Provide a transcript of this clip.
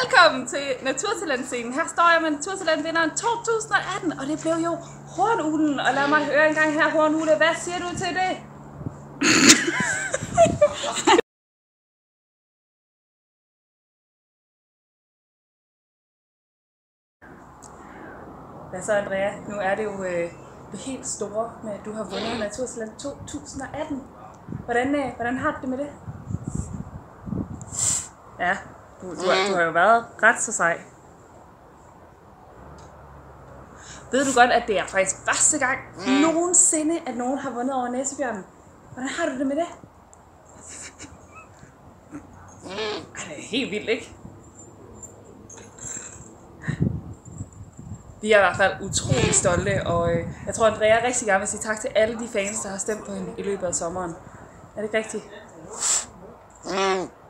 Velkommen til Naturtalentscenen. Her står jeg med Naturtalentvinderen 2018, og det blev jo Hornuglen. Og lad mig høre en gang her, Hornugle, hvad siger du til det? Hvad så, Andrea? Nu er det jo det helt store med, at du har vundet Naturtalent 2018. Hvordan har du det med det? Ja, du har jo været ret så sej. Ved du godt, at det er faktisk første gang nogensinde, at nogen har vundet over næsebjørnen? Hvordan har du det med det? Ej, det er helt vildt, ikke? Vi er i hvert fald utrolig stolte, og jeg tror, Andrea rigtig gerne vil sige tak til alle de fans, der har stemt på hende i løbet af sommeren. Er det ikke rigtigt?